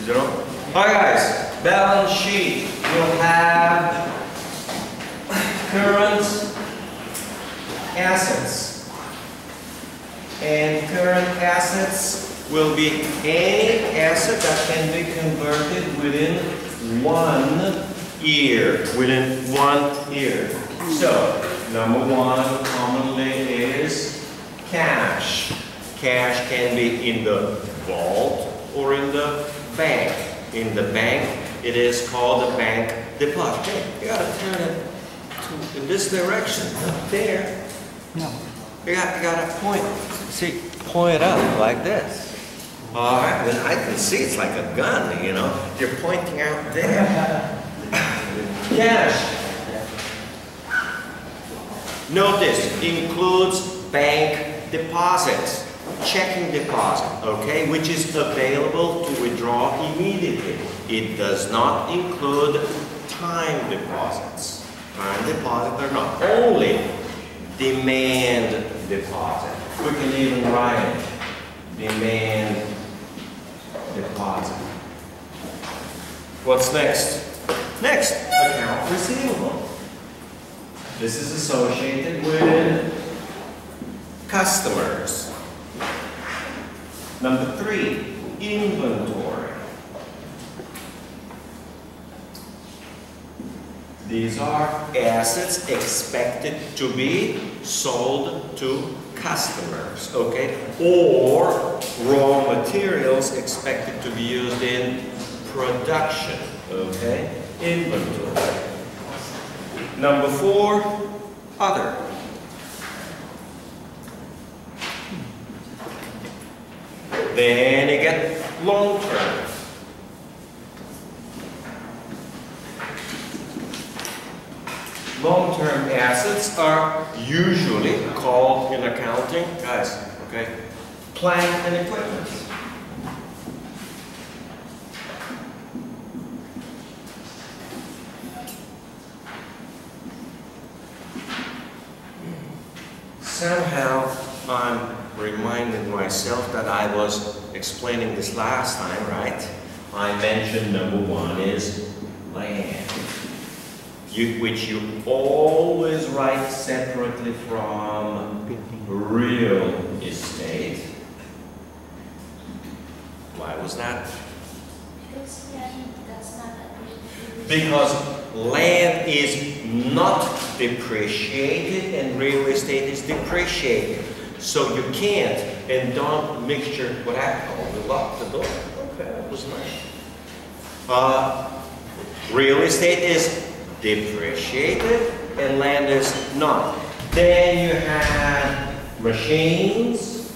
0. Alright guys, balance sheet will have current assets. And current assets will be any asset that can be converted within 1 year. Within 1 year. So, number 1 commonly is cash. Cash can be in the vault or in the bank. In the bank, it is called a bank deposit. Hey, you gotta turn it in this direction, not there. No. You gotta point. See, point up like this. All right, then I can see it's like a gun, you know. You're pointing out there. Cash. Notice, includes bank deposits. Checking deposit, okay, which is available to withdraw immediately. It does not include time deposits. Time deposits are not. Only demand deposit. We can even write it. Demand deposit. What's next? Next, account receivable. This is associated with customers. Number 3, inventory. These are assets expected to be sold to customers, okay? Or raw materials expected to be used in production, okay? Inventory. Number 4, other. Then you get long-term. Long-term assets are usually called in accounting, guys, okay, plant and equipment. Somehow I'm reminding myself that I was explaining this last time, right? I mentioned number 1 is land, which you always write separately from real estate. Why was that? Because land is not depreciated and real estate is depreciated. So you can't, and don't mixture what happened. Oh, we locked the door. Okay, that was nice. Real estate is depreciated and land is not. Then you have machines.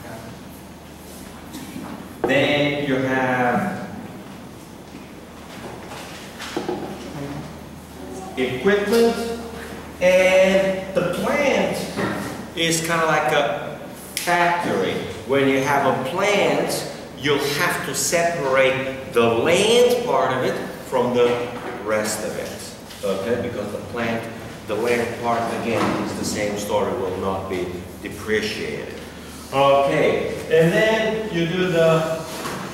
Then you have equipment, and the plant is kind of like a factory. When you have a plant, you'll have to separate the land part of it from the rest of it, okay? Because the land part, again, is the same story, will not be depreciated. Okay, and then you do the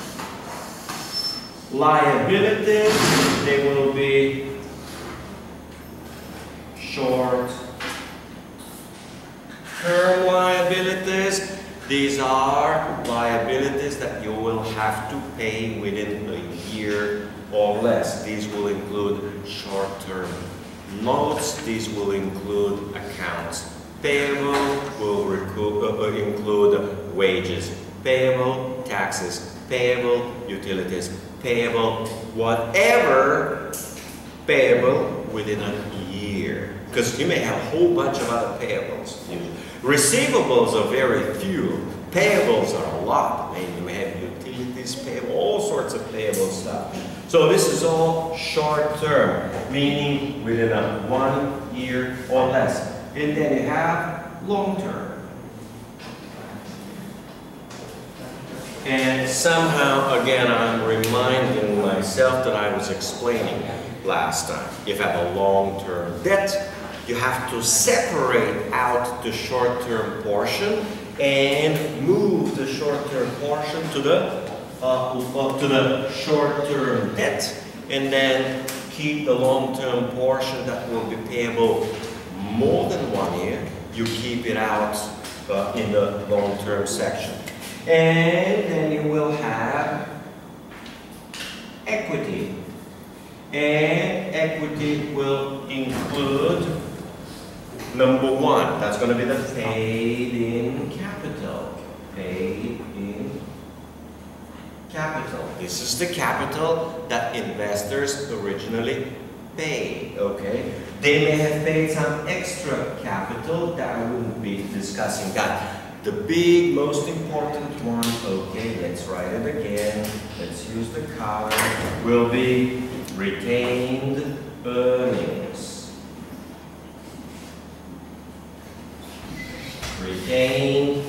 liabilities. They will be short-term liabilities. These are liabilities that you will have to pay within a year or less. These will include short-term notes. These will include accounts payable, will include wages payable, taxes payable, utilities payable, whatever payable within a year. Because you may have a whole bunch of other payables. Receivables are very few. Payables are a lot. I mean, you may have utilities payable, all sorts of payable stuff. So this is all short term, meaning within a 1 year or less. And then you have long term. And somehow, again, I'm reminding myself that I was explaining last time. If you have a long-term debt, you have to separate out the short-term portion and move the short-term portion to the to the short-term debt, and then keep the long-term portion that will be payable more than 1 year. You keep it out in the long-term section. And then you will have equity. And equity will include number 1. That's going to be the paid-in capital. Paid-in capital. This is the capital that investors originally paid, okay? They may have paid some extra capital that I wouldn't be discussing that. The big, most important one, okay, let's write it again. Let's use the column. Will be retained earnings. Retained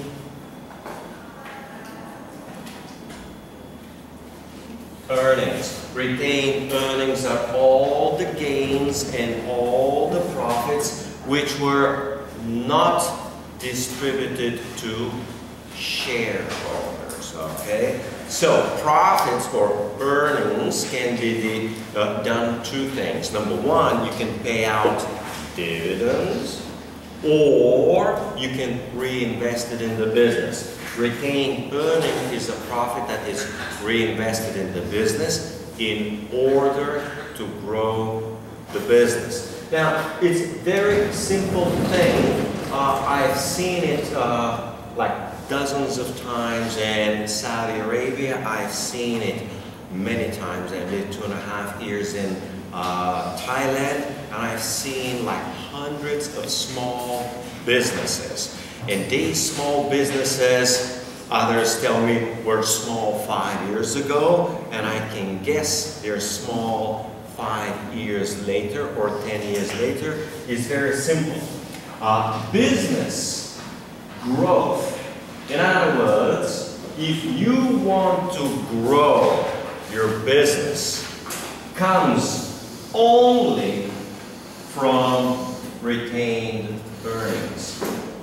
earnings. Retained earnings are all the gains and all the profits which were not distributed to shareholders, okay? So profits or earnings can be done 2 things. Number 1, you can pay out dividends, or you can reinvest it in the business. Retained earning is a profit that is reinvested in the business in order to grow the business. Now, it's a very simple thing. I've seen it like dozens of times in Saudi Arabia. I've seen it many times. I lived 2.5 years in Thailand, and I've seen like hundreds of small businesses. And these small businesses, others tell me, were small 5 years ago, and I can guess they're small 5 years later or 10 years later. Is very simple. Business growth. In other words, if you want to grow your business, comes only from retained earnings.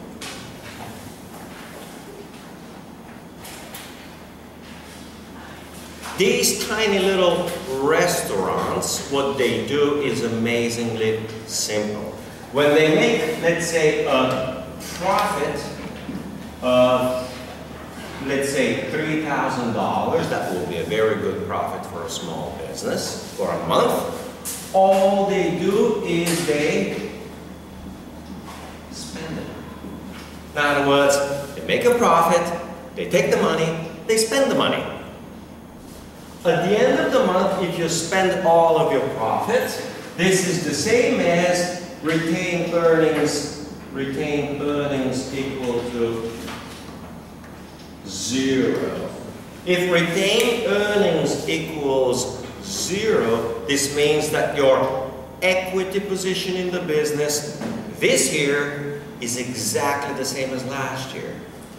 These tiny little restaurants, what they do is amazingly simple. When they make, let's say, a profit of, let's say, $3,000, that will be a very good profit for a small business for a month. All they do is they spend it. In other words, they make a profit, they take the money, they spend the money. At the end of the month, if you spend all of your profits, this is the same as retained earnings. Retained earnings equal to 0. If retained earnings equals 0, this means that your equity position in the business this year is exactly the same as last year.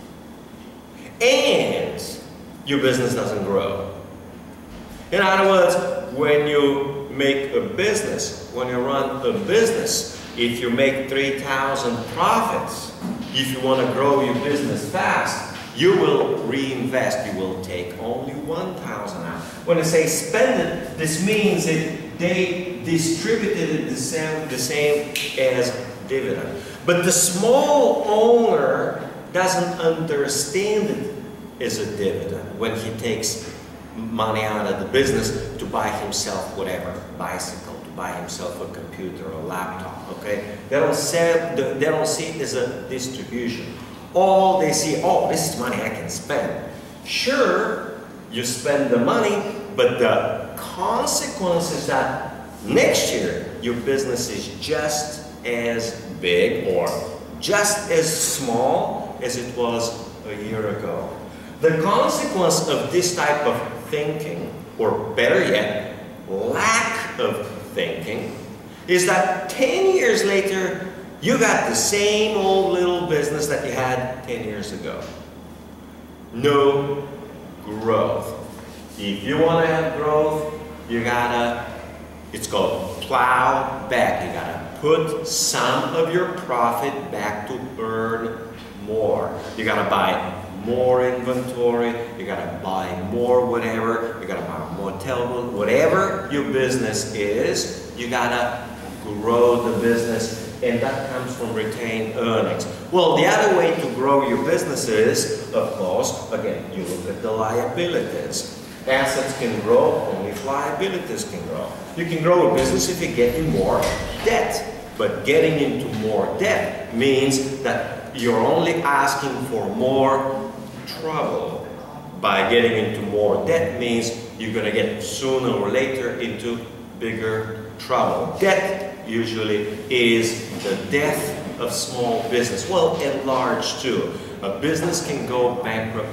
And your business doesn't grow. In other words, when you make a business, when you run a business, if you make 3,000 profits, if you want to grow your business fast, you will reinvest. You will take only 1,000 out. When I say spend it, this means that they distributed it the same as dividend. But the small owner doesn't understand it as a dividend when he takes money out of the business to buy himself whatever, bicycle, to buy himself a computer or a laptop, okay? They don't see it as a distribution. All they see, oh, this is money I can spend. Sure, you spend the money, but the consequence is that next year your business is just as big or just as small as it was a year ago. The consequence of this type of thinking, or better yet, lack of thinking, is that 10 years later, you got the same old little business that you had 10 years ago. No growth. If you want to have growth, you gotta, it's called plow back. You gotta put some of your profit back to earn more. You gotta buy more inventory, you gotta buy more whatever, you gotta buy more telephone, whatever your business is, you gotta grow the business, and that comes from retained earnings. Well, the other way to grow your business is, of course, again, you look at the liabilities. Assets can grow only if liabilities can grow. You can grow a business if you get in more debt. But getting into more debt means that you're only asking for more trouble. By getting into more debt means you're going to get sooner or later into bigger trouble. Debt usually is the death of small business. Well, and large too. A business can go bankrupt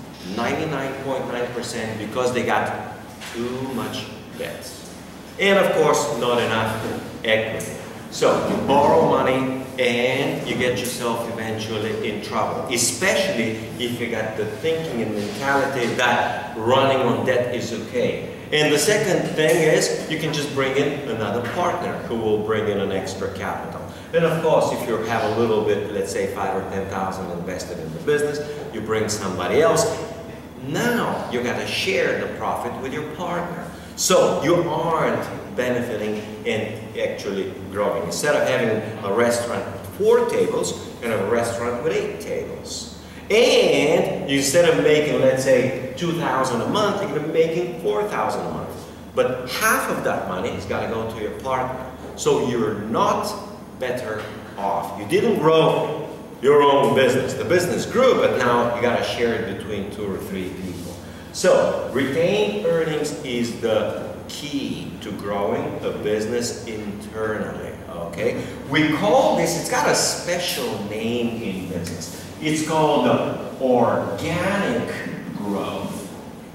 99.9% because they got too much debt. And of course, not enough equity. So you borrow money and you get yourself eventually in trouble, especially if you got the thinking and mentality that running on debt is okay. And the second thing is you can just bring in another partner who will bring in an extra capital. And of course, if you have a little bit, let's say 5,000 or 10,000 invested in the business, you bring somebody else. Now you got to share the profit with your partner. So you aren't benefiting and actually growing. Instead of having a restaurant with 4 tables, you have a restaurant with 8 tables. And instead of making, let's say, 2,000 a month, you're going to be making 4,000 a month. But half of that money is got to go to your partner. So you're not better off. You didn't grow your own business. The business grew, but now you got to share it between 2 or 3 people. So retained earnings is the key to growing a business internally, okay? We call this, it's got a special name in business. It's called organic growth.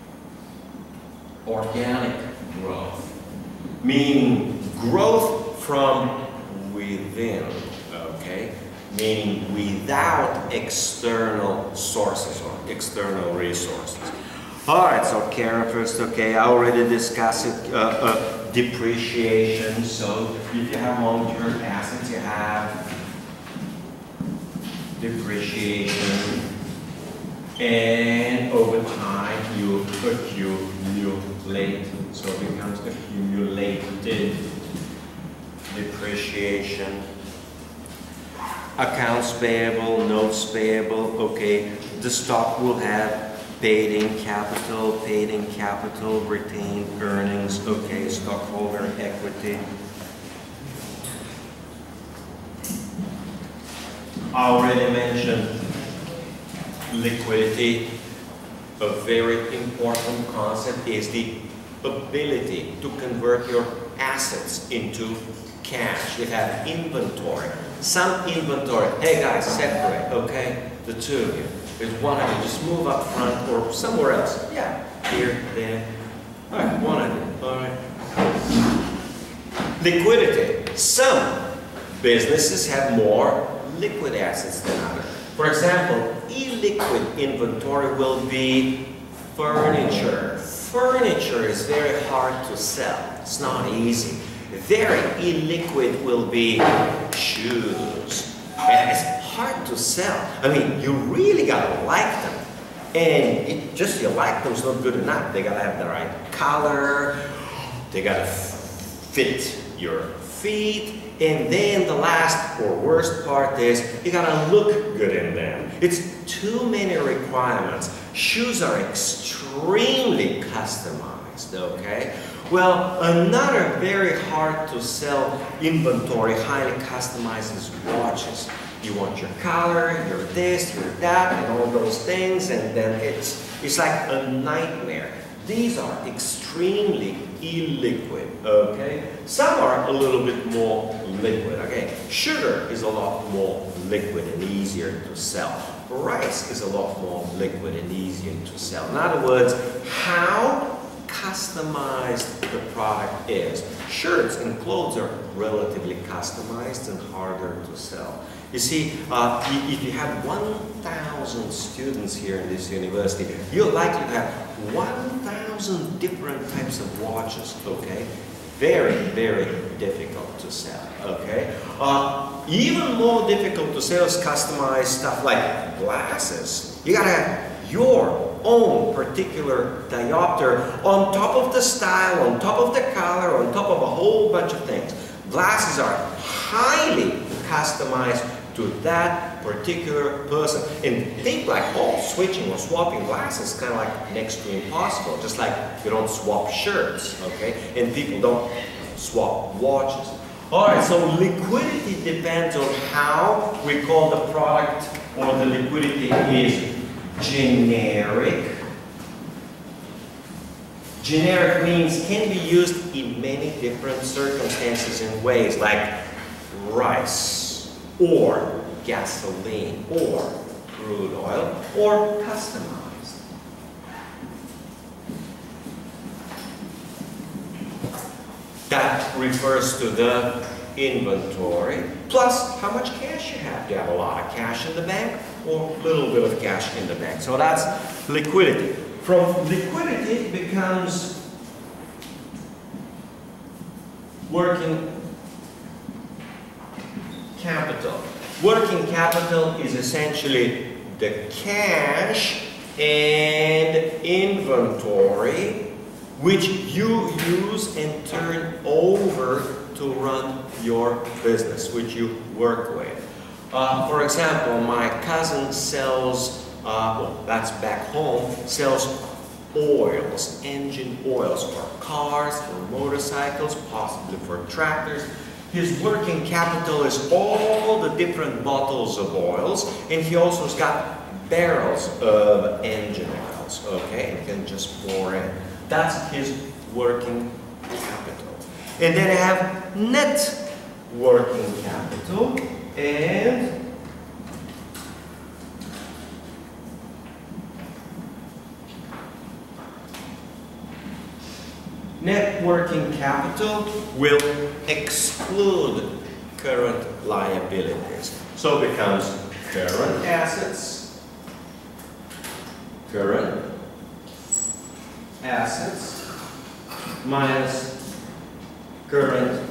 Organic growth, meaning growth from within, okay? Meaning without external sources or external resources. All right, so Karen first, okay, I already discussed it, depreciation. So if you have long-term assets, you have depreciation, and over time you accumulate, so it becomes accumulated depreciation. Accounts payable, notes payable, okay, the stock will have paid in capital, retained earnings, okay, stockholder equity. I already mentioned liquidity. A very important concept is the ability to convert your assets into cash. You have inventory. Some inventory, hey guys, separate, okay? The two of you. There's one of you, just move up front or somewhere else. Yeah, here, there. All right, one of you, all right. Liquidity. Some businesses have more liquid assets than others. For example, illiquid inventory will be furniture. Furniture is very hard to sell. It's not easy. Very illiquid will be shoes. And it's hard to sell. I mean, you really gotta like them. And just you like them is not good enough. They gotta have the right color. They gotta fit your feet. And then the last or worst part is you gotta look good in them. It's too many requirements. Shoes are extremely customized, okay? Well, another very hard to sell inventory, highly customized is watches. You want your color, your this, your that, and all those things, and then it's like a nightmare. These are extremely illiquid, okay? Some are a little bit more liquid, okay? Sugar is a lot more liquid and easier to sell. Rice is a lot more liquid and easier to sell. In other words, how customized the product is. Shirts and clothes are relatively customized and harder to sell. You see, if you have 1,000 students here in this university, you're likely to have 1,000 different types of watches, okay? very, very difficult to sell, okay? Even more difficult to sell is customized stuff like glasses. You gotta have your own particular diopter on top of the style, on top of the color, on top of a whole bunch of things. Glasses are highly customized to that particular person. And think like, oh, switching or swapping glasses is kind of like next to impossible. Just like you don't swap shirts, okay? And people don't swap watches. All right, so liquidity depends on how we call the product, or the liquidity is generic. Generic means can be used in many different circumstances and ways, like rice, or gasoline, or crude oil, or customized. That refers to the inventory, plus how much cash you have. Do you have a lot of cash in the bank, or a little bit of cash in the bank? So that's liquidity. From liquidity it becomes working capital. Working capital is essentially the cash and inventory which you use and turn over to run your business, which you work with. For example, my cousin sells, well, that's back home, sells oils, engine oils for cars, for motorcycles, possibly for tractors. His working capital is all the different bottles of oils, and he also has got barrels of engine oils, okay? You can just pour in. That's his working capital. And then I have net working capital, and net working capital will exclude current liabilities. So it becomes current assets, minus current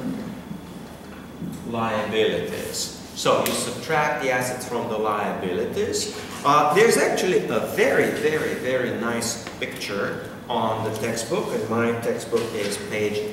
liabilities. So you subtract the assets from the liabilities. There's actually a very, very, very nice picture on the textbook, and my textbook is page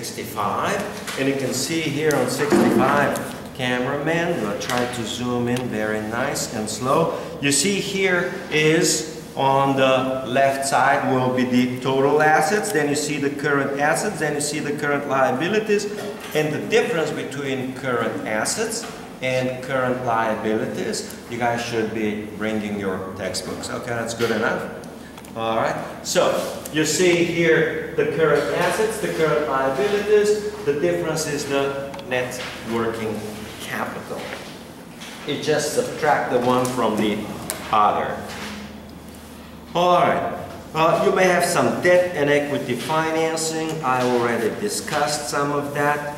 65, and you can see here on 65, cameraman, we'll try to zoom in very nice and slow. You see here is on the left side will be the total assets, then you see the current assets, then you see the current liabilities, and the difference between current assets and current liabilities. You guys should be bringing your textbooks. Okay, that's good enough. All right, so you see here the current assets, the current liabilities. The difference is the net working capital. You just subtract the one from the other. All right, you may have some debt and equity financing. I already discussed some of that.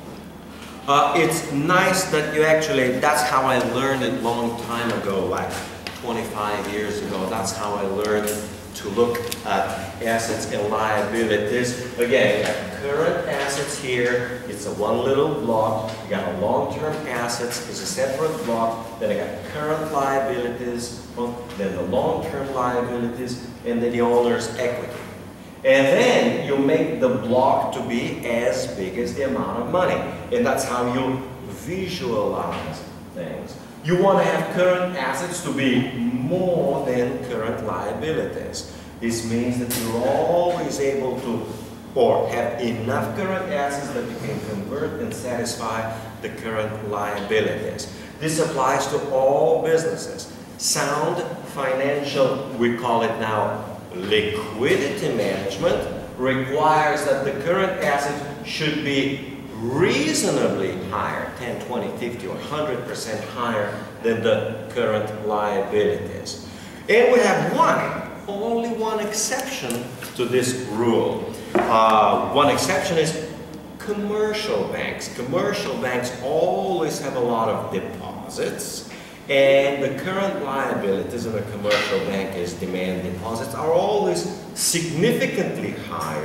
It's nice that you actually, that's how I learned it long time ago, like 25 years ago. That's how I learned to look at assets and liabilities. Again, you have current assets here. It's a one little block. You got a long-term assets. It's a separate block. Then I got current liabilities, then the long-term liabilities, and then the owner's equity. And then you make the block to be as big as the amount of money. And that's how you visualize things. You want to have current assets to be more than current liabilities. This means that you're always able to, or have enough current assets that you can convert and satisfy the current liabilities. This applies to all businesses. Sound financial, we call it now liquidity management, requires that the current asset should be reasonably higher, 10, 20, 50, or 100% higher than the current liabilities. And we have only one exception to this rule. One exception is commercial banks. Commercial banks always have a lot of deposits, and the current liabilities in a commercial bank is demand deposits are always significantly higher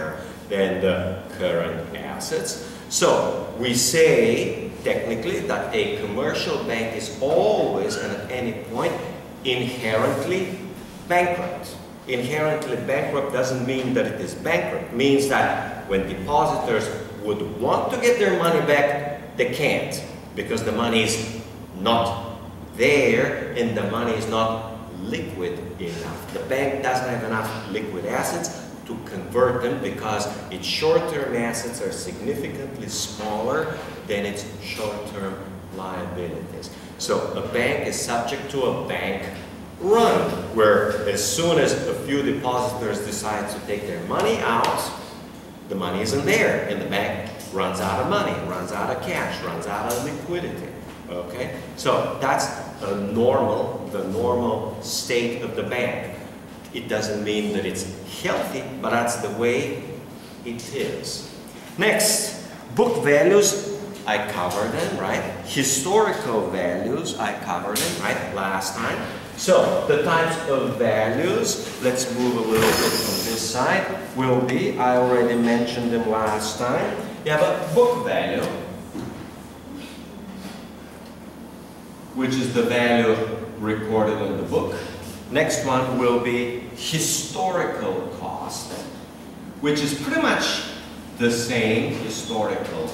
than the current assets. So we say technically that a commercial bank is always and at any point inherently bankrupt. Inherently bankrupt doesn't mean that it is bankrupt. It means that when depositors would want to get their money back, they can't, because the money is not there and the money is not liquid enough. The bank doesn't have enough liquid assets to convert them because its short-term assets are significantly smaller than its short-term liabilities. So a bank is subject to a bank run, where as soon as a few depositors decide to take their money out, the money isn't there, and the bank runs out of money, runs out of cash, runs out of liquidity. Okay? So that's the normal state of the bank. It doesn't mean that it's healthy, but that's the way it is. Next, book values, I covered them, right? Historical values, I covered them, right, last time. So, the types of values, let's move a little bit from this side, will be, I already mentioned them last time. You have a book value, which is the value recorded in the book. Next one will be historical cost, which is pretty much the same historical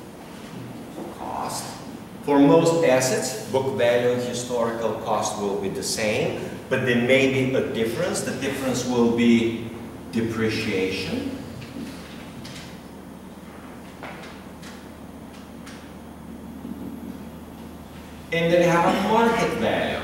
cost. For most assets, book value and historical cost will be the same, but there may be a difference. The difference will be depreciation. And then you have a market value.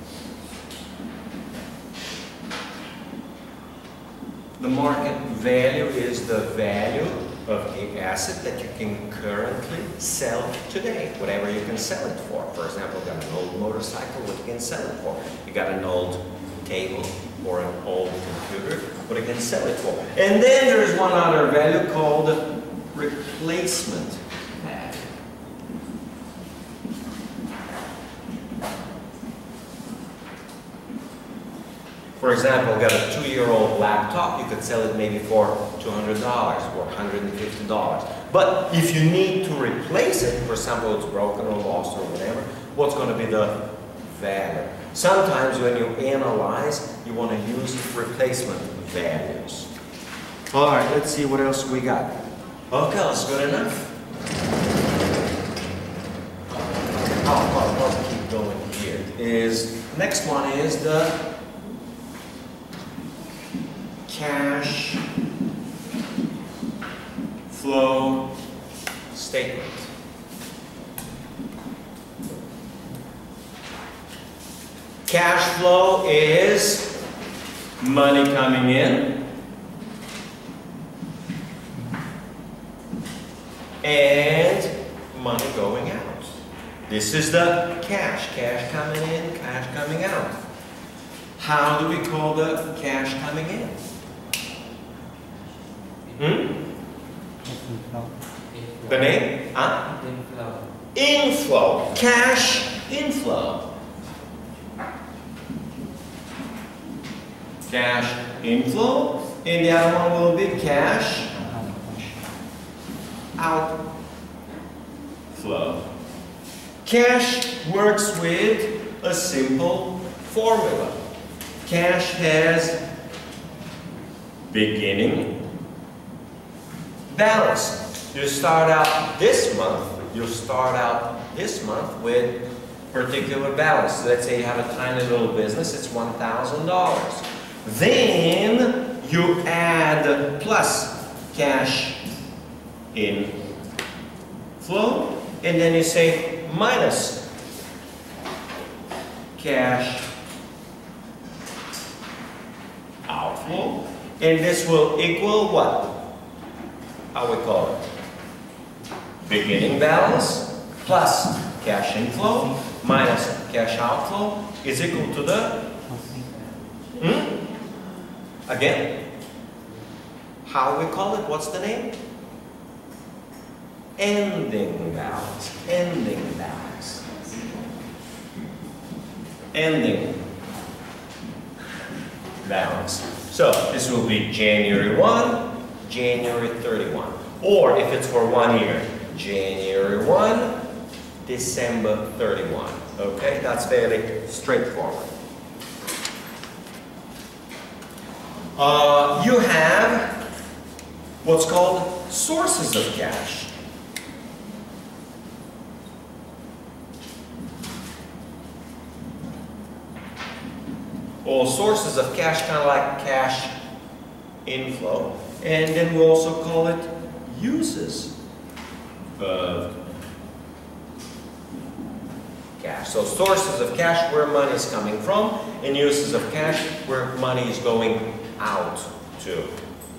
The market value is the value of the asset that you can currently sell today, whatever you can sell it for. For example, you got an old motorcycle, what you can sell it for. You got an old table or an old computer, what you can sell it for. And then there is one other value called replacement value. For example, you got a 2-year-old laptop, you could sell it maybe for $200 or $150. But if you need to replace it, for example, it's broken or lost or whatever, what's going to be the value? Sometimes when you analyze, you want to use replacement values. All right, let's see what else we got. Okay, that's good enough. I'll keep going here. Next one is the cash flow statement. Cash flow is money coming in and money going out. This is the cash coming in, cash coming out. How do we call the cash coming in? The name? Huh? Inflow. Cash inflow. Cash inflow. And the other one will be cash outflow. Cash works with a simple formula. Cash has beginning balance. You start out this month with particular balance. So let's say you have a tiny little business, it's $1,000. Then you add plus cash inflow, and then you say minus cash outflow, and this will equal what? How we call it? Beginning balance plus cash inflow minus cash outflow is equal to the again, how we call it? What's the name? Ending balance. Ending balance. Ending balance. So this will be January 1, January 31. Or if it's for 1 year, January 1, December 31. Okay, that's fairly straightforward. You have what's called sources of cash. Or sources of cash, kind of like cash inflow. And then we also call it uses of cash. So sources of cash, where money is coming from, and uses of cash, where money is going out to.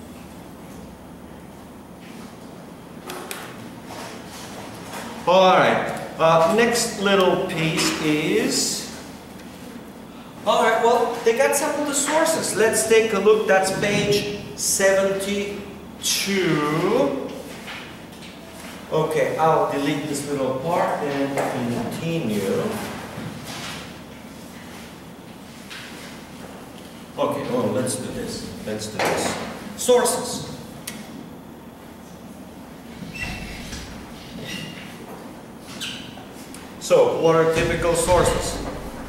All right, next little piece is, all right, well, they got some of the sources. Let's take a look. That's page 72. Okay, I'll delete this little part and continue. Okay, well, let's do this. Let's do this. Sources. So, what are typical sources?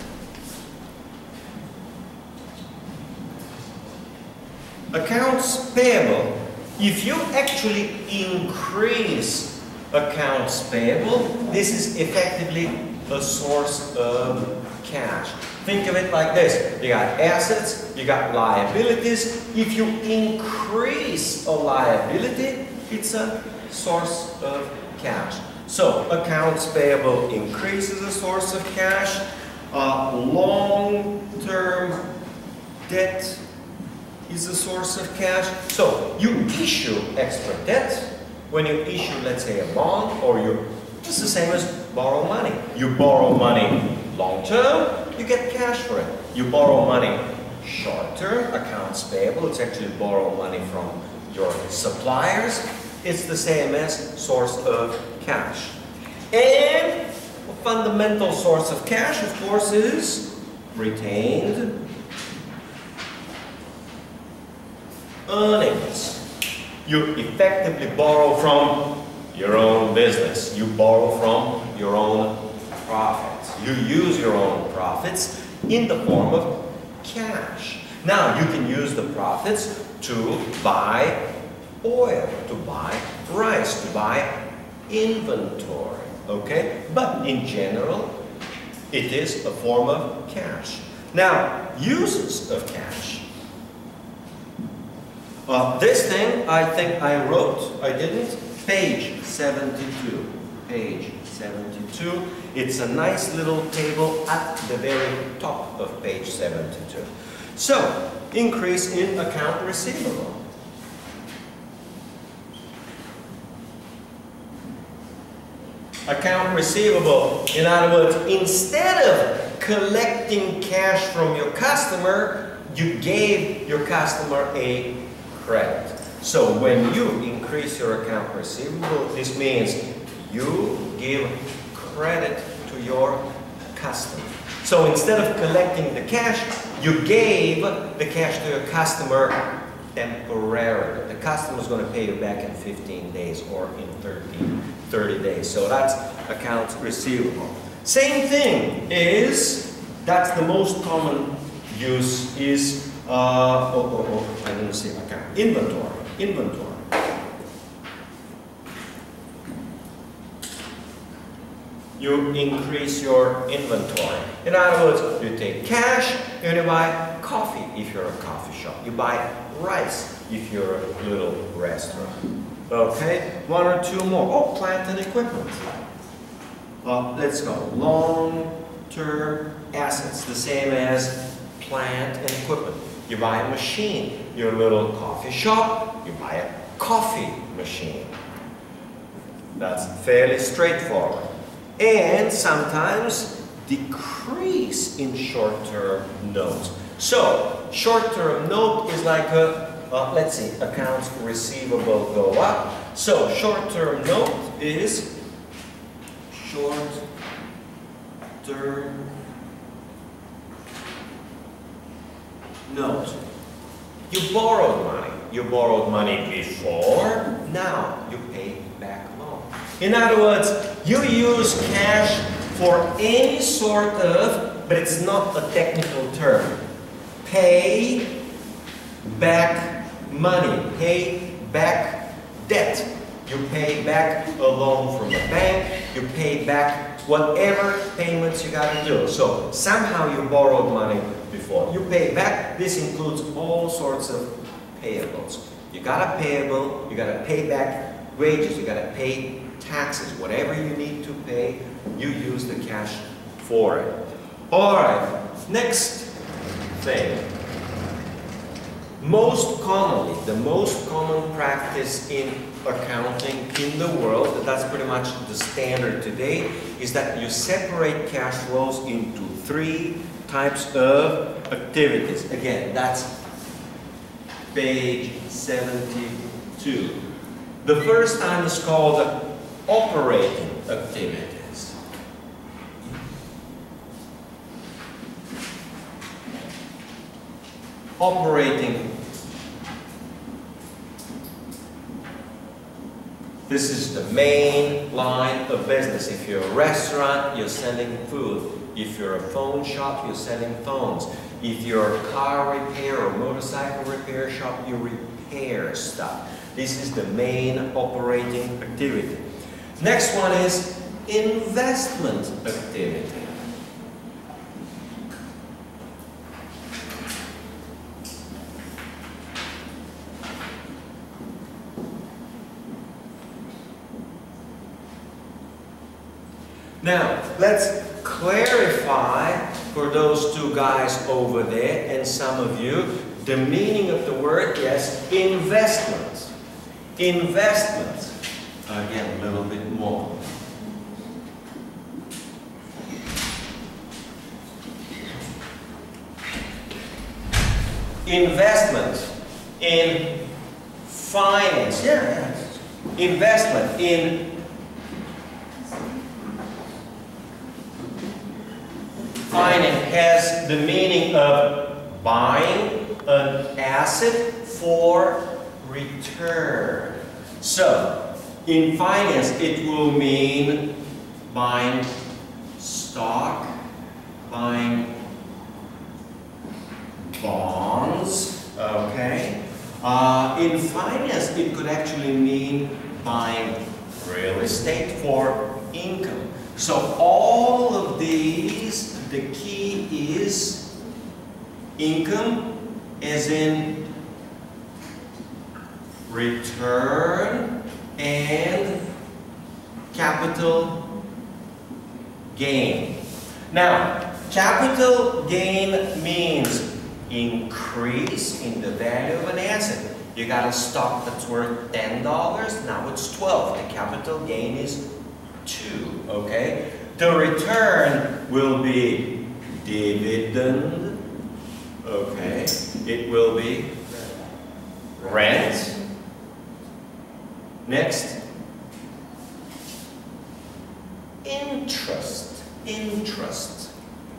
Accounts payable. If you actually increase accounts payable, this is effectively a source of cash. Think of it like this. You got assets, you got liabilities. If you increase a liability, it's a source of cash. So, accounts payable increases a source of cash. Long-term debt is a source of cash. So, you issue extra debt. When you issue, let's say, a bond, or it's the same as borrow money. You borrow money long-term, you get cash for it. You borrow money short-term, accounts payable, it's actually borrow money from your suppliers. It's the same as source of cash. And a fundamental source of cash, of course, is retained earnings. You effectively borrow from your own business. You borrow from your own profits. You use your own profits in the form of cash. Now, you can use the profits to buy oil, to buy rice, to buy inventory, okay? But in general, it is a form of cash. Now, uses of cash. This thing, I think I wrote, I didn't, page 72. Page 72. It's a nice little table at the very top of page 72. So, increase in account receivable. Account receivable, in other words, instead of collecting cash from your customer, you gave your customer a credit. So when you increase your account receivable, this means you give credit to your customer. So instead of collecting the cash, you gave the cash to your customer temporarily. The customer is going to pay you back in 15 days or in 30 days. So that's accounts receivable. Same thing is, that's the most common use is, I didn't say account, inventory. Inventory. You increase your inventory. In other words, you take cash and you buy coffee if you're a coffee shop. You buy rice if you're a little restaurant. Okay, one or two more. Oh, plant and equipment. Let's go. Long-term assets, the same as plant and equipment. You buy a machine. Your little coffee shop, you buy a coffee machine. That's fairly straightforward. And sometimes decrease in short-term notes. So, short-term note is like a, let's see, accounts receivable go up. So, short-term note is short-term note. You borrowed money. You borrowed money before, now you pay back loan. In other words, you use cash for any sort of, but it's not a technical term, pay back money, pay back debt. You pay back a loan from the bank, you pay back whatever payments you got to do. So somehow you borrowed money before. You pay back. This includes all sorts of payables. You got a payable, you got to pay back wages, you got to pay taxes. Whatever you need to pay, you use the cash for it. All right, next thing. Most commonly, the most common practice in accounting in the world, that's pretty much the standard today, is that you separate cash flows into 3 types of activities. Again, that's page 72. The first time is called operating activities. Operating. This is the main line of business. If you're a restaurant, you're selling food. If you're a phone shop, you're selling phones. If you're a car repair or motorcycle repair shop, you repair stuff. This is the main operating activity. Next one is investment activity. Now, let's clarify for those 2 guys over there and some of you the meaning of the word. Yes, investment. Investment. Again, a little bit more. Investment in finance. Yeah. Investment in finance has the meaning of buying an asset for return. So, in finance, it will mean buying stock, buying bonds, okay? In finance, it could actually mean buying real estate for income. So all of these, the key is income, as in return, and capital gain. Now, capital gain means increase in the value of an asset. You got a stock that's worth $10, now it's 12. The capital gain is 2, okay? The return will be dividend, okay? It will be rent. Next, interest. Interest.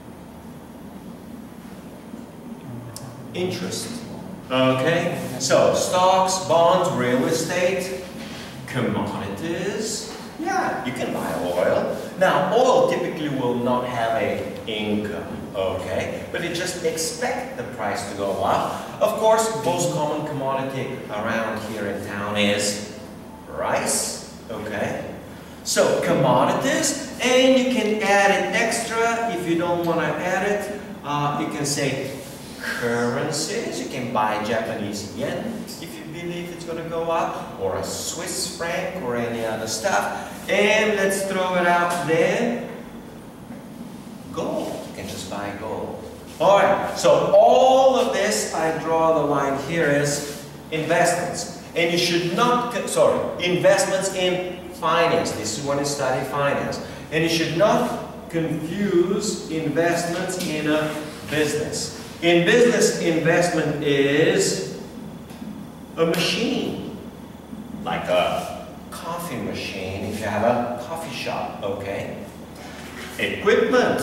Interest. Okay? So, stocks, bonds, real estate, commodities. Yeah, you can buy oil. Now, oil typically will not have an income, okay? But you just expect the price to go up. Of course, most common commodity around here in town is rice, okay? So, commodities, and you can add it extra if you don't want to add it. You can say currencies. You can buy Japanese yen if you believe it's going to go up, or a Swiss franc, or any other stuff. And let's throw it out there. Gold. You can just buy gold. Alright, so all of this, I draw the line here, is investments. And you should not, investments in finance. This is when you study finance. And you should not confuse investments in a business. In business, investment is a machine, like a coffee machine if you have a coffee shop, okay? Equipment.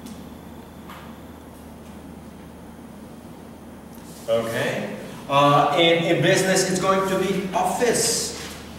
Okay? In business, it's going to be office.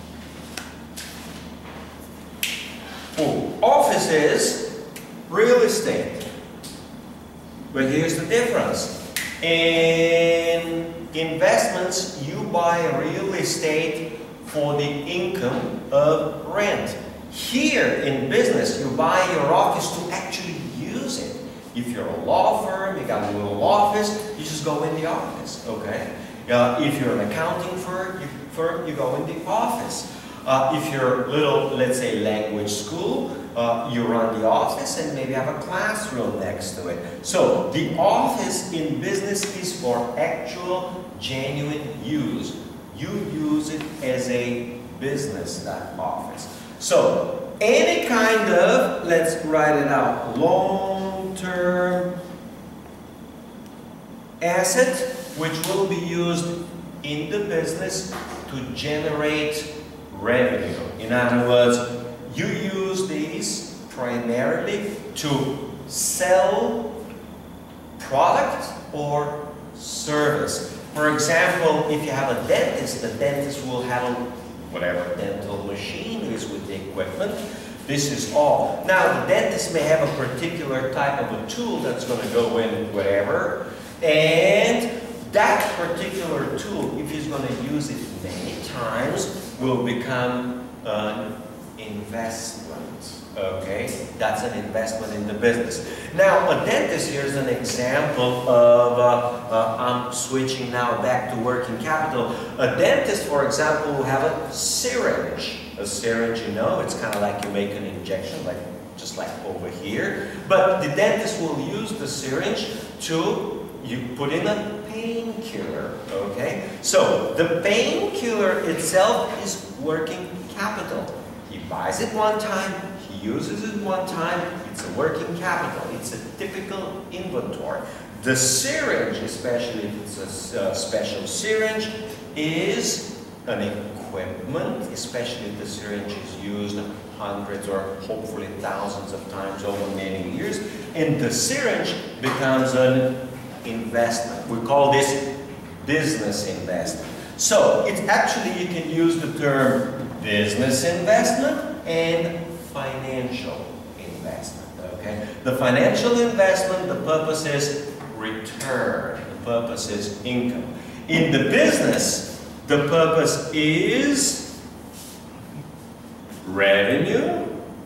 Office is real estate. But here's the difference. In investments, you buy real estate for the income of rent. Here in business, you buy your office to actually use it. If you're a law firm, you got a little office, you just go in the office, okay? If you're an accounting firm, you go in the office. If you're a little, let's say, language school, you run the office and maybe have a classroom next to it. So the office in business is for actual, genuine use. You use it as a business, that office. So any kind of, let's write it out, long-term asset which will be used in the business to generate revenue. In other words, you use these primarily to sell product or service. For example, if you have a dentist, the dentist will have whatever dental machine is with the equipment. This is all. Now, the dentist may have a particular type of a tool that's going to go in wherever, and that particular tool, if he's going to use it many times, will become an investment. Okay, that's an investment in the business. Now, a dentist, here's an example of, I'm switching now back to working capital. A dentist, for example, will have a syringe. A syringe, you know, it's kind of like you make an injection, like just like over here. But the dentist will use the syringe to, you put in a painkiller, okay? So, the painkiller itself is working capital. He buys it one time, he uses it one time, it's a working capital, it's a typical inventory. The syringe, especially if it's a special syringe, is an equipment, especially if the syringe is used hundreds or hopefully thousands of times over many years, and the syringe becomes an investment. We call this business investment. So, it's actually, you can use the term business investment and financial investment, okay? The financial investment, the purpose is return, the purpose is income. In the business, the purpose is revenue.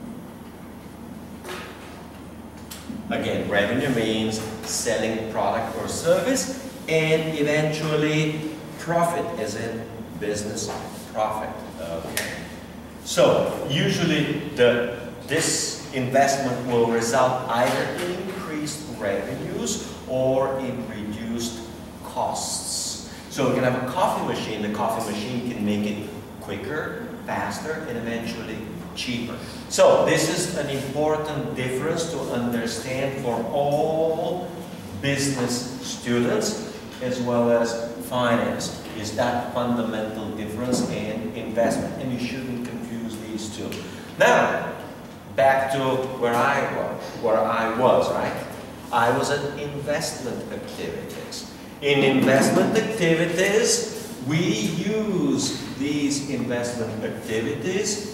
Again, revenue means selling product or service, and eventually profit, as in business profit. Okay. So usually this investment will result either in increased revenues or in reduced costs. So you can have a coffee machine. The coffee machine can make it quicker, faster, and eventually cheaper. So this is an important difference to understand for all business students as well as finance, is that fundamental difference in investment, and you shouldn't confuse these two. Now, back to where I was, right? I was at investment activities. In investment activities, we use these investment activities.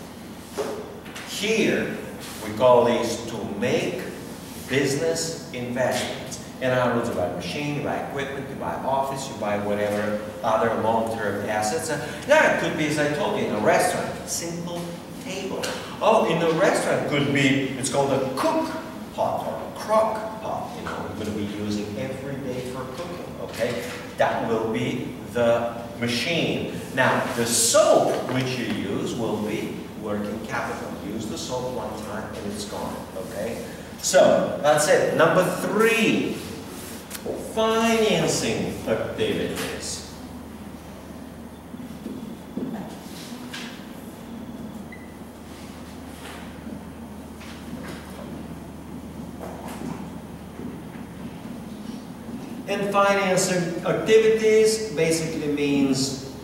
Here, we call these to make business investments. In other words, you buy a machine, you buy equipment, you buy office, you buy whatever other long-term assets. Yeah, it could be, as I told you, in a restaurant, simple table. Oh, in a restaurant, could be, it's called a cook pot or a crock pot. You know, we're going to be using every day for cooking, okay? That will be the machine. Now, the soap which you use will be working capital. Use the soap one time and it's gone, okay? So, that's it. Number 3, financing activities. And financing activities basically means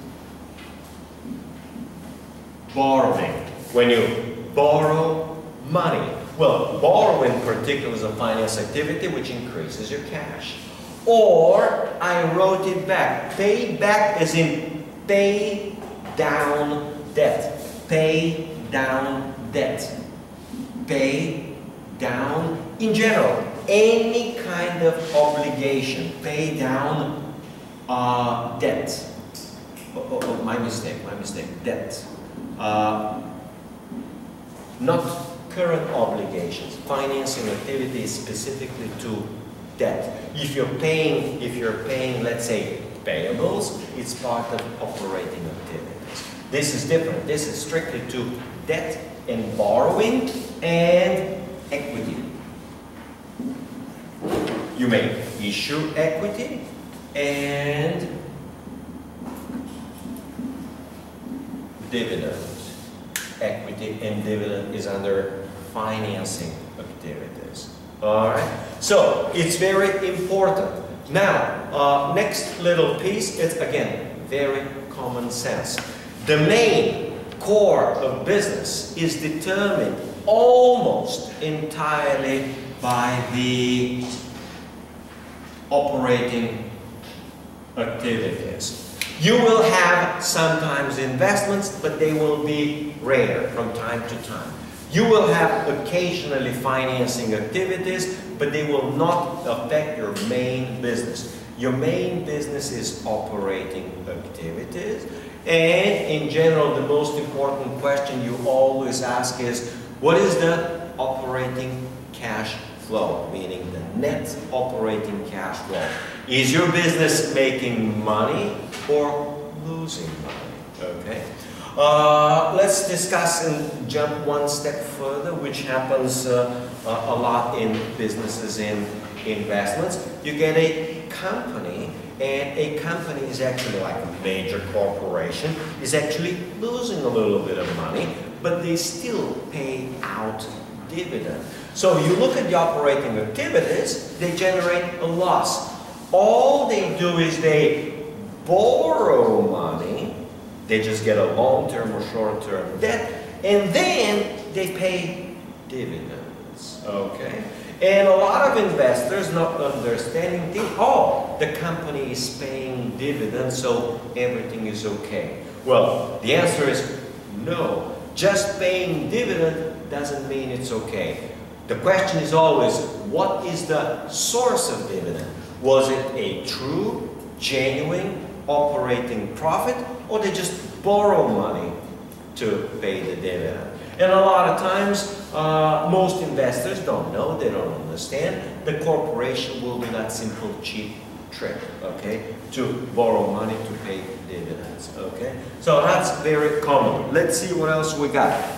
borrowing. When you borrow money. Well, borrow in particular is a finance activity which increases your cash. Or I wrote it back. Pay back as in pay down debt. Pay down debt. Pay down, in general, any kind of obligation. Pay down debt. Oh, my mistake, debt. Not current obligations. Financing activity is specifically to debt. If you're paying, let's say, payables, it's part of operating activities. This is different. This is strictly to debt and borrowing and equity. You may issue equity and dividend. Equity and dividend is under financing activities. Alright? So, it's very important. Now, next little piece is, again, very common sense. The main core of business is determined almost entirely by the operating activities. You will have sometimes investments, but they will be rare from time to time. You will have occasionally financing activities, but they will not affect your main business. Your main business is operating activities. And in general, the most important question you always ask is, what is the operating cash flow? Meaning the net operating cash flow. Is your business making money or losing money? Okay. Let's discuss and jump one step further, which happens a lot in businesses and investments. You get a company, and a company is actually like a major corporation, is actually losing a little bit of money, but they still pay out dividend. So you look at the operating activities, they generate a loss. All they do is they borrow money, they just get a long-term or short-term debt, and then they pay dividends, okay? And a lot of investors, not understanding, think, oh, the company is paying dividends, so everything is okay. Well, the answer is no. Just paying dividend doesn't mean it's okay. The question is always, what is the source of dividend? Was it a true, genuine, operating profit, or they just borrow money to pay the dividend? And a lot of times, most investors don't know, they don't understand. The corporation will do that simple, cheap trick, okay, to borrow money to pay dividends, okay? So that's very common. Let's see what else we got.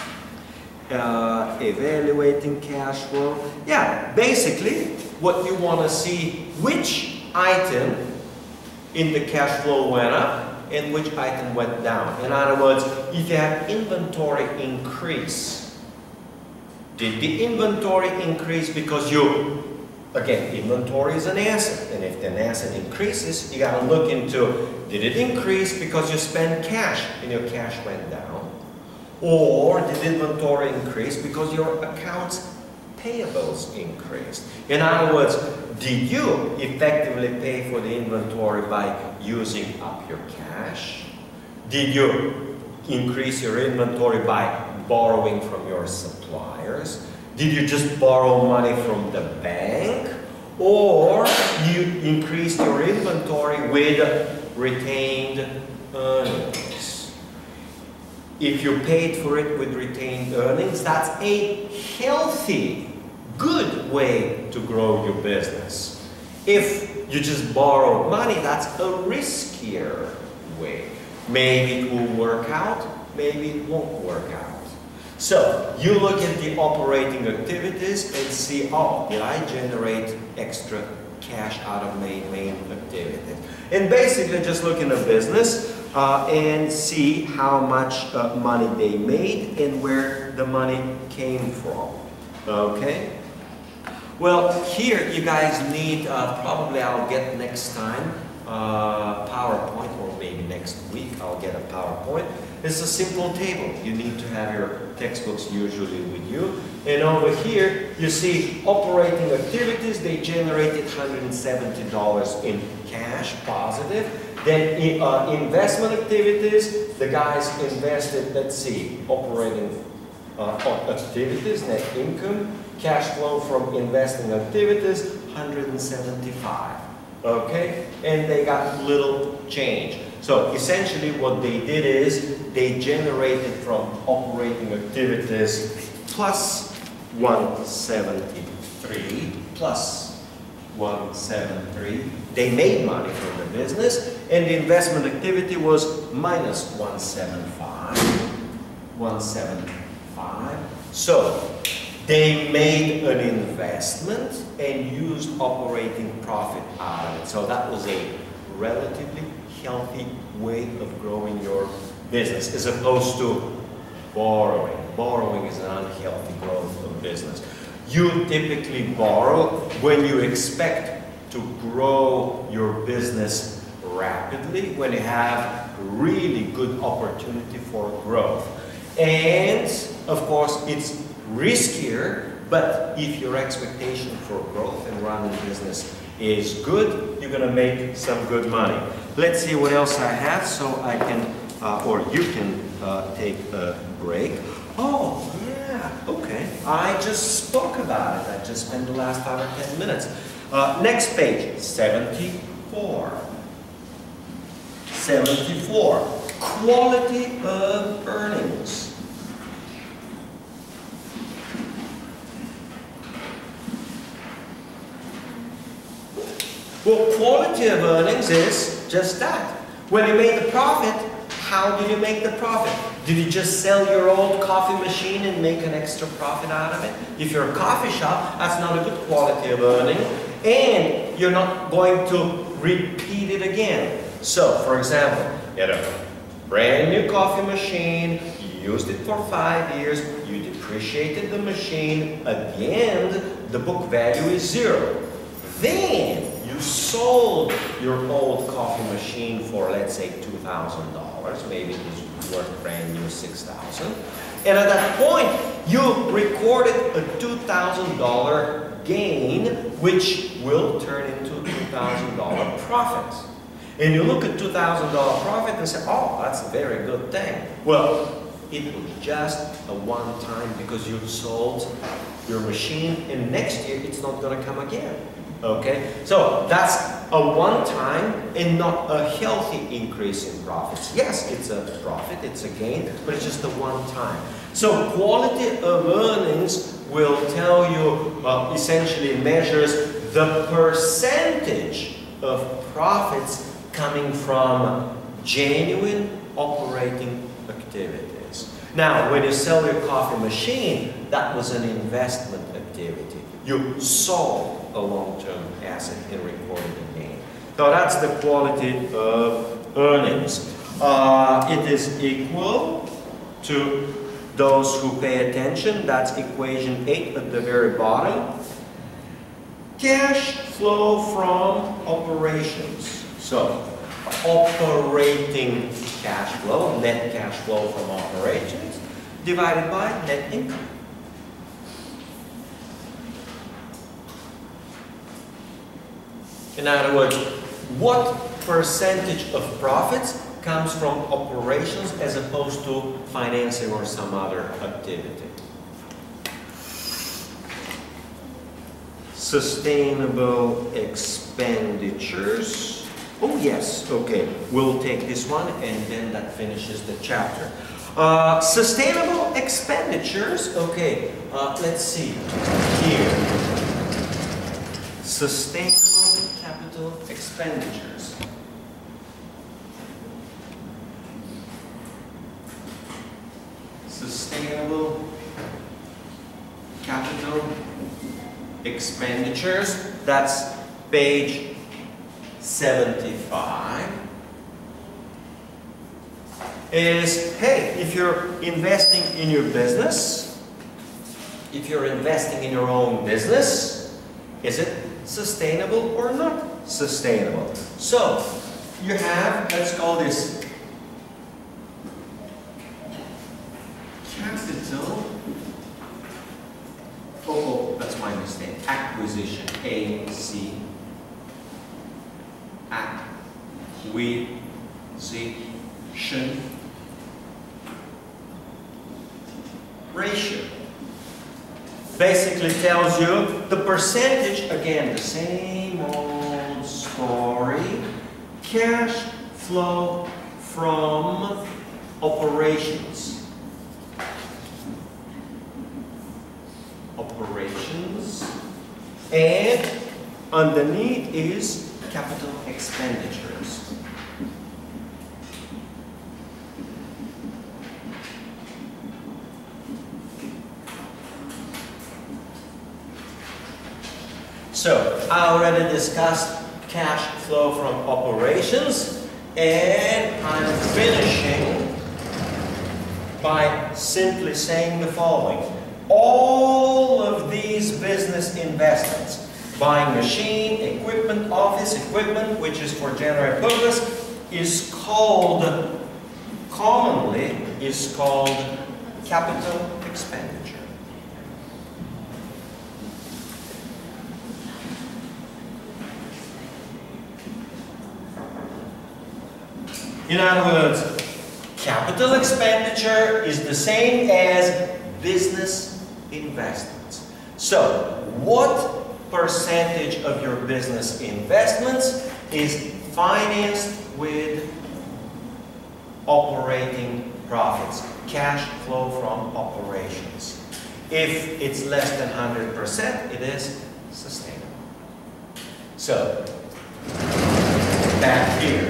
Evaluating cash flow. Yeah, basically, what you want to see, which item in the cash flow went up and which item went down. In other words, if you have inventory increase, did the inventory increase because you, again, inventory is an asset, and if an asset increases, you got to look into, did it increase because you spent cash and your cash went down? Or did inventory increase because your accounts payables increased? In other words, did you effectively pay for the inventory by using up your cash? Did you increase your inventory by borrowing from your suppliers? Did you just borrow money from the bank? Or you increased your inventory with retained earnings? If you paid for it with retained earnings, that's a healthy, good way to grow your business. If you just borrow money, that's a riskier way. Maybe it will work out, maybe it won't work out. So, you look at the operating activities and see, oh, did I generate extra cash out of my main activities? And basically just look in a business and see how much money they made and where the money came from. Okay? Well, here you guys need, probably I'll get next time, PowerPoint, or maybe next week I'll get a PowerPoint. It's a simple table. You need to have your textbooks usually with you. And over here, you see operating activities. They generated $170 in cash, positive. Then investment activities, the guys invested, let's see, operating activities, net income, cash flow from investing activities, 175. Okay, and they got little change. So essentially what they did is they generated from operating activities plus 173 plus 173. They made money from the business, and the investment activity was minus 175. 175. So they made an investment and used operating profit out of it. So that was a relatively healthy way of growing your business, as opposed to borrowing. Borrowing is an unhealthy growth of business. You typically borrow when you expect to grow your business rapidly, when you have really good opportunity for growth. And of course, it's riskier, but if your expectation for growth and running business is good, you're going to make some good money. Let's see what else I have, so I can, or you can take a break. Oh, yeah, okay. I just spoke about it. I just spent the last 5 or 10 minutes. Next page, 74. 74. Quality of earnings. Well, quality of earnings is just that. When you made the profit, how did you make the profit? Did you just sell your old coffee machine and make an extra profit out of it? If you're a coffee shop, that's not a good quality of earning, and you're not going to repeat it again. So, for example, you had a brand new coffee machine, you used it for 5 years, you depreciated the machine, at the end, the book value is 0. Then, you sold your old coffee machine for, let's say, $2,000. Maybe it was worth brand new $6,000. And at that point, you recorded a $2,000 gain, which will turn into $2,000 profit. And you look at $2,000 profit and say, oh, that's a very good thing. Well, it was just a one-time because you sold your machine, and next year it's not going to come again. Okay, so that's a one-time and not a healthy increase in profits. Yes, it's a profit, it's a gain, but it's just a one-time. So quality of earnings will tell you, essentially measures the percentage of profits coming from genuine operating activities. Now, when you sell your coffee machine, that was an investment activity. You sold a long-term asset and recorded a gain. So that's the quality of earnings. It is equal to those who pay attention. That's equation 8 at the very bottom. Cash flow from operations. So, operating cash flow, net cash flow from operations, divided by net income. In other words, what percentage of profits comes from operations as opposed to financing or some other activity? Sustainable expenditures. Oh yes, okay. We'll take this one and then that finishes the chapter. Sustainable expenditures. Okay, let's see here. Sustainable capital expenditures. Sustainable capital expenditures. That's page 75. Is, hey, if you're investing in your business, if you're investing in your own business, is it sustainable or not? sustainable. So, you have, let's call this capital, oh, that's my mistake, acquisition, AC, acquisition ratio. Basically tells you the percentage, again, the same old story, cash flow from operations. And underneath is capital expenditures. So, I already discussed cash flow from operations, and I'm finishing by simply saying the following. All of these business investments, buying machine, equipment, office equipment, which is for general purpose, is called, commonly, is called capital expenditure. In other words, capital expenditure is the same as business investments. So, what percentage of your business investments is financed with operating profits, cash flow from operations? If it's less than 100%, it is sustainable. So, back here.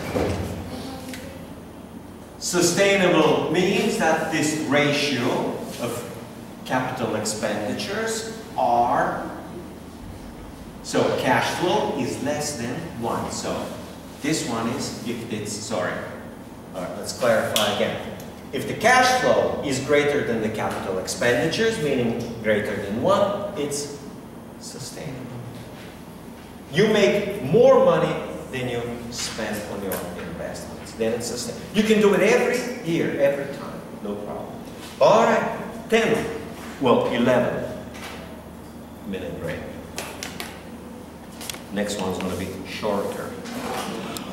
Sustainable means that this ratio of capital expenditures are, so cash flow is less than 1. So this one is, if it's, sorry, let's clarify again. If the cash flow is greater than the capital expenditures, meaning greater than 1, it's sustainable. You make more money than you spend on your investments, then it's sustainable. You can do it every year, every time, no problem. All right, 11-minute break. Next one's going to be shorter.